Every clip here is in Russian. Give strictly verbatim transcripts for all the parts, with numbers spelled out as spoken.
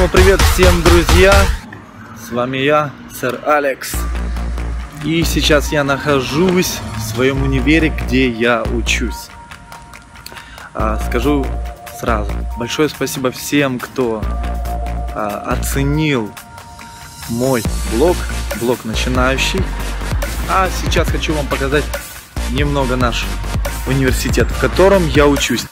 снова привет всем, друзья! С вами я, сэр Алекс. И сейчас я нахожусь в своем универе, где я учусь. А, скажу сразу, большое спасибо всем, кто а, оценил мой блог, блог начинающий. А сейчас хочу вам показать немного наш университет, в котором я учусь.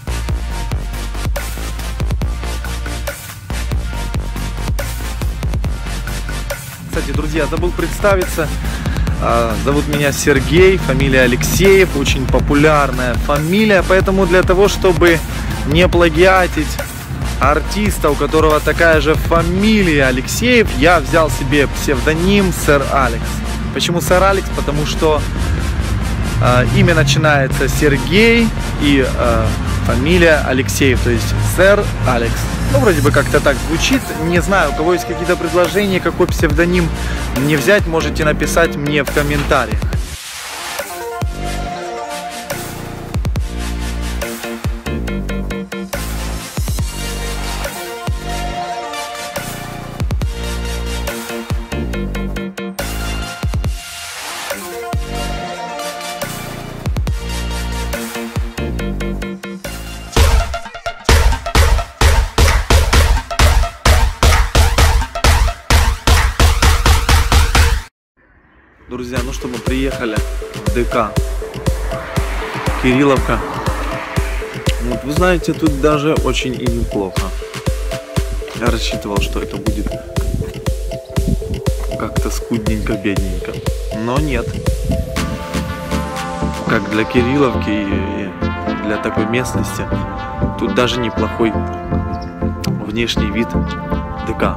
Кстати, друзья, забыл представиться. Зовут меня Сергей, фамилия Алексеев, очень популярная фамилия, поэтому для того, чтобы не плагиатить артиста, у которого такая же фамилия Алексеев, я взял себе псевдоним сэр Алекс. Почему сэр Алекс? Потому что э, имя начинается Сергей и э, фамилия Алексеев, то есть сэр Алекс. Ну, вроде бы как-то так звучит. Не знаю, у кого есть какие-то предложения, какой псевдоним мне взять, можете написать мне в комментариях. Друзья, ну что, мы приехали в ДК Кирилловка. Вот, вы знаете, тут даже очень и неплохо. Я рассчитывал, что это будет как-то скудненько, бедненько. Но нет. Как для Кирилловки и для такой местности, тут даже неплохой внешний вид ДК.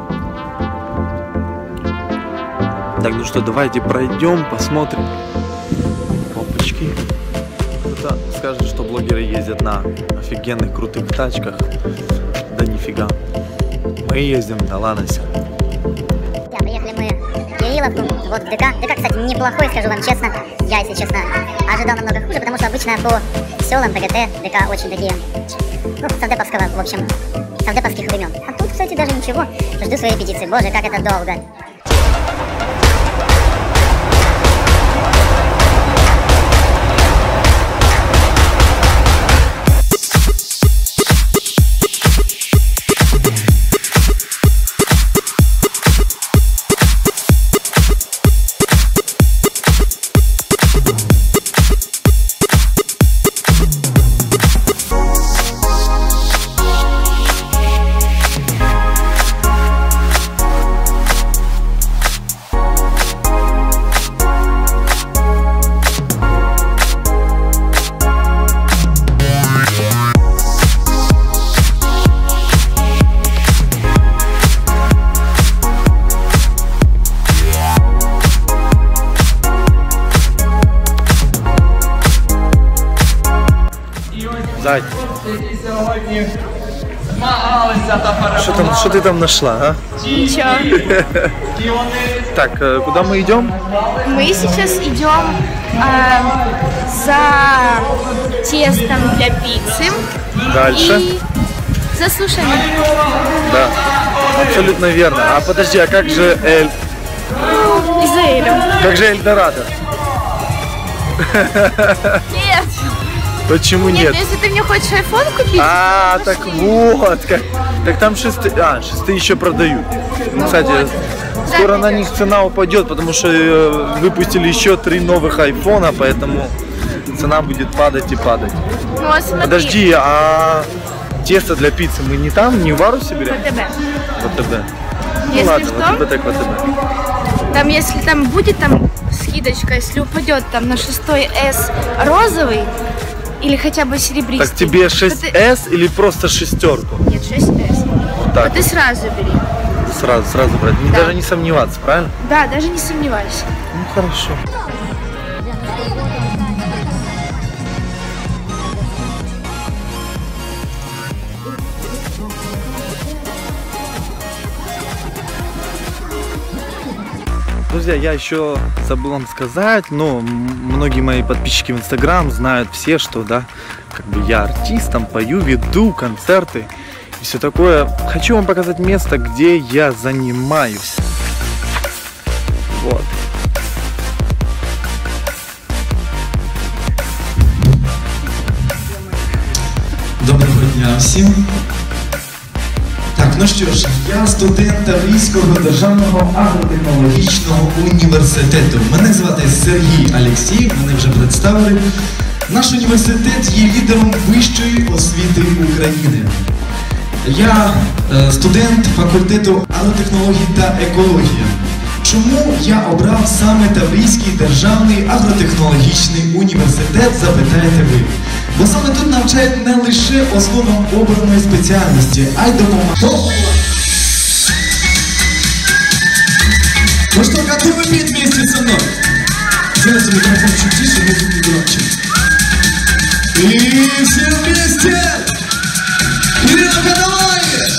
Так, ну что, давайте пройдем, посмотрим. Опачки. Кто-то скажет, что блогеры ездят на офигенных крутых тачках. Да нифига. Мы ездим на Ланосе. Приехали мы в Кирилловку, вот ДК. ДК, кстати, неплохой, скажу вам честно. Я, если честно, ожидал намного хуже, потому что обычно по селам ПГТ ДК очень такие, ну, совдеповского, в общем, совдеповских времен. А тут, кстати, даже ничего. Жду своей репетиции. Боже, как это долго. Зай, что там, что ты там нашла, а? Ничего. Так, куда мы идем? Мы сейчас идем э, за тестом для пиццы. Дальше. И за сушами. Да, абсолютно верно. А подожди, а как же Эль? И за Элем. Как же Эльдорадо? Нет. Почему нет? Нет, если ты мне хочешь айфон купить. А, так вот, как. Так там шесты, а, шесты еще продают. Ну, кстати, вот. скоро Да, на них цена упадет, потому что э, выпустили еще три новых айфона, поэтому цена будет падать и падать. Ну, а смотри. Подожди, а тесто для пиццы мы не там, не в Варусе берем? ВТБ. ВТБ. Ну Если ладно, что, ВТБ так ВТБ. там, если там будет там скидочка, если упадет там на шестой эс розовый, или хотя бы серебристый. Так тебе шесть эс или просто шестерку? Нет, шесть эс. Вот так. Вот ты сразу бери. Сразу, сразу брать. Да. Даже не сомневаться, правильно? Да, даже не сомневайся. Ну хорошо. Друзья, я еще забыл вам сказать, но многие мои подписчики в Инстаграм знают все, что, да, как бы я артист, там пою, веду концерты. и все такое. Хочу вам показать место, где я занимаюсь. Вот. Доброго дня всім. Так, ну що ж, я студент Таврійського державного агротехнологічного університету. Мене звати Сергій Алєксєєв, мене вже представили. Наш університет є лідером вищої освіти України. Я е, студент факультету агротехнології та екології. Чому я обрав саме Таврійський державний агротехнологічний університет, запитаєте ви? Бо саме тут навчають не лише основам обраної спеціальності, а й допомагають. Ну что, готовы петь вместе со мной? Сделайте микрофон чуть тише, мы тут не громче. И все вместе! Кирилл, давай!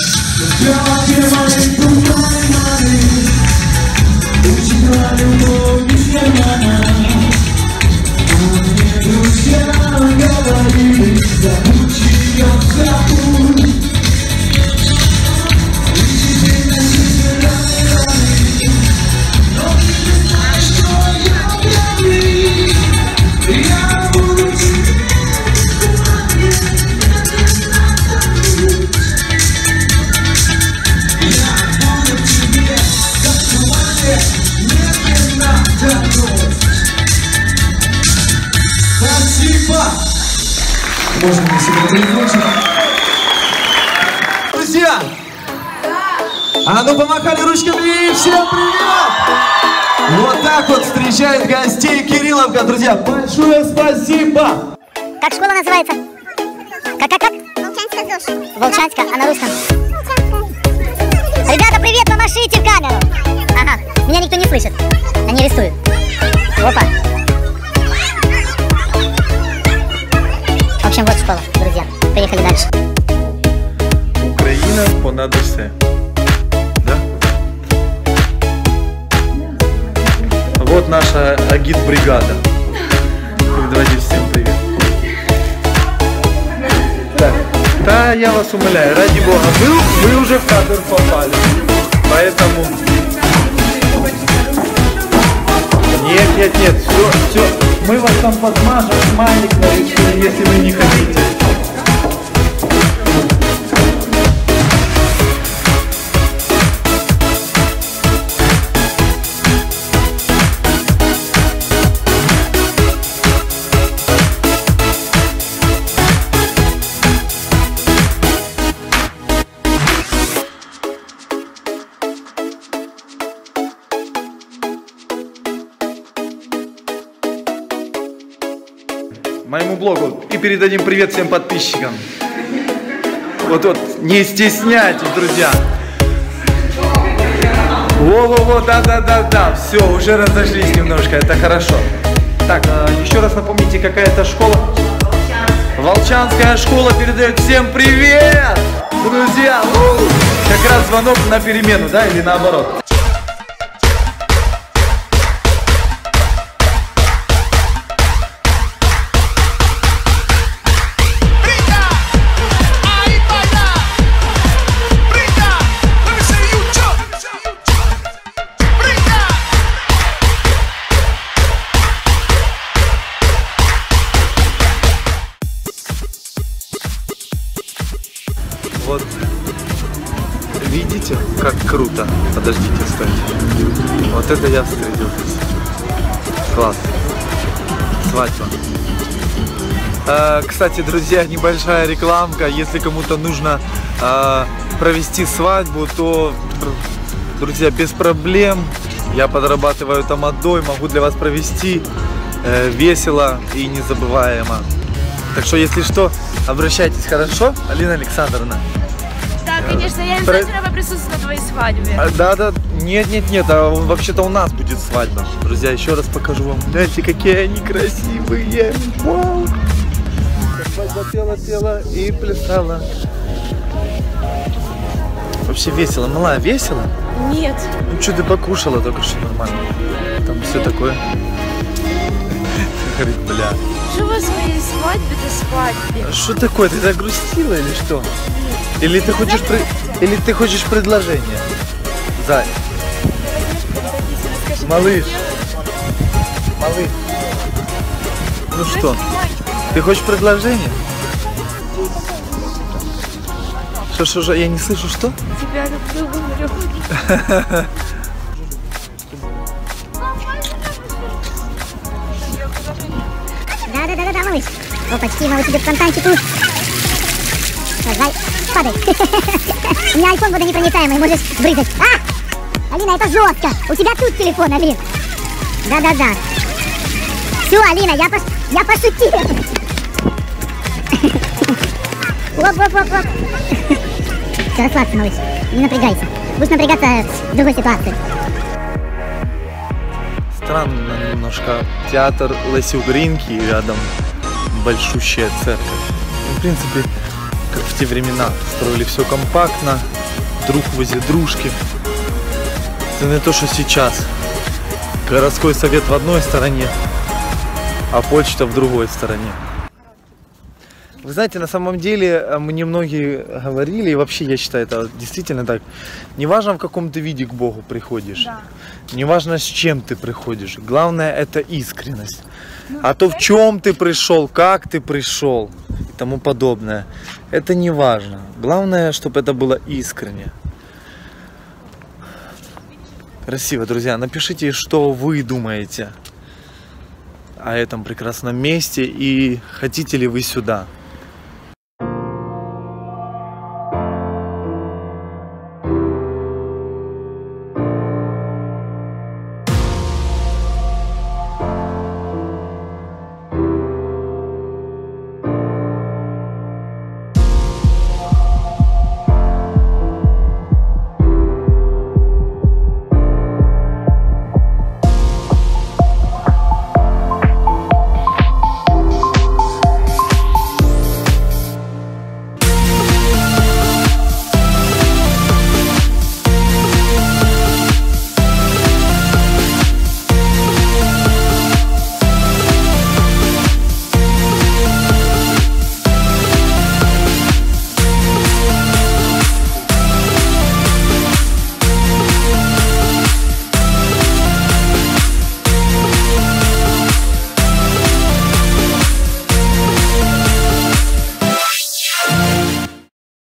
Можно мне себе телефончик? Друзья! А ну помахали ручками и всем привет! Вот так вот встречает гостей Кирилловка, друзья. Большое спасибо! Как школа называется? Как-как-как? Волчанская ЗОЖ. Волчанская, а на русском? Ребята, привет, помашите в камеру! Ага, меня никто не слышит. Они арестуют. Опа. В общем, вот школа, друзья. Поехали дальше. Украина понад усе. Да? Вот наша агитбригада. Давайте всем привет. Так, да, я вас умоляю, ради бога, вы, вы уже в кадр попали. Поэтому... Нет, нет, нет, все, все. Мы вас там подмажем, смайлик нарисуем, если вы не хотите. Моему блогу и передадим привет всем подписчикам. Вот-вот, не стесняйтесь, друзья. Во-во-во, да-да-да-да, все, уже разошлись немножко, это хорошо. Так, еще раз напомните, какая это школа? Волчанская школа передает всем привет, друзья. Как раз звонок на перемену, да, или наоборот? Вот, видите, как круто? Подождите, стойте. Вот это я встретил. Класс. Свадьба. А, кстати, друзья, небольшая рекламка. Если кому-то нужно а, провести свадьбу, то, друзья, без проблем. Я подрабатываю тамадой, могу для вас провести э, весело и незабываемо. Так что, если что, обращайтесь, хорошо, Алина Александровна? Да, конечно, я обязательно Про... присутствую на твоей свадьбе. А, да, да, нет, нет, нет, а вообще-то у нас будет свадьба. Друзья, еще раз покажу вам. Гляньте, какие они красивые. Вау! Свадьба пела, пела и плясала. Вообще весело, малая, весело? Нет. Ну что, ты покушала только что нормально. Там все такое. Говорит, бля. Что у вас моей свадьбе-то свадьбе? Что такое? Ты загрустила или что? Нет. Или ты хочешь, при... Или ты хочешь предложение? Зай. Малыш. Малыш. Ну что, ты хочешь предложение? Что, что, что, я не слышу, что? Тебя люблю, говорю. Да-да-да-да, малыш. Опачки, малыш идет к фонтанчику. Зай, падай. У меня айфон водонепроницаемый, можешь брызгать. А! Алина, это жестко. У тебя тут телефон, Алин. Да-да-да. Все, Алина, я, пош... я пошутила. Оп-оп-оп-оп. Все, расслабься, малыш. Не напрягайся. Будешь напрягаться в другой ситуации. Странно немножко. Театр Лесі Українки и рядом большущая церковь. В принципе, как в те времена. Строили все компактно, друг возле дружки. Это не то, что сейчас. Городской совет в одной стороне, а почта в другой стороне. Вы знаете, на самом деле, мне многие говорили, и вообще я считаю, это действительно так. Неважно, в каком ты виде к Богу приходишь, да. Неважно, с чем ты приходишь, главное это искренность. Ну, а то, в чем ты пришел, как ты пришел и тому подобное, это не важно. Главное, чтобы это было искренне. Красиво, друзья. Напишите, что вы думаете о этом прекрасном месте и хотите ли вы сюда.